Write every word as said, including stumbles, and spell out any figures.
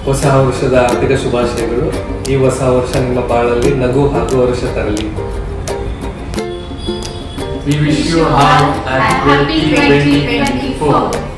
ಹೊಸ ವರ್ಷದ ಹಾರ್ದಿಕ ಶುಭಾಶಯಗಳು. ಈ ಹೊಸ ವರ್ಷ ನಿಮ್ಮ ಬಾಳಲ್ಲಿ ನಗು ಹಾಗೂ ವರ್ಷ ತರಲಿ. We wish you all a happy twenty twenty-four.